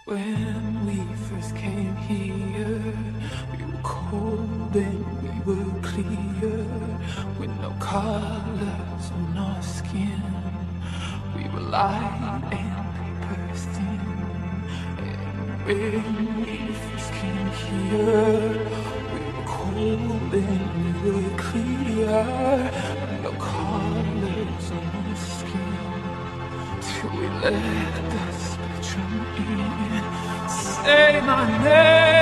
When we first came here, we were cold and we were clear, with no colors on our skin. We were light and paper thin. And when we first came here, we were cold and we were clear, with no colors on our skin. Till we let the spectrum in. Say my name.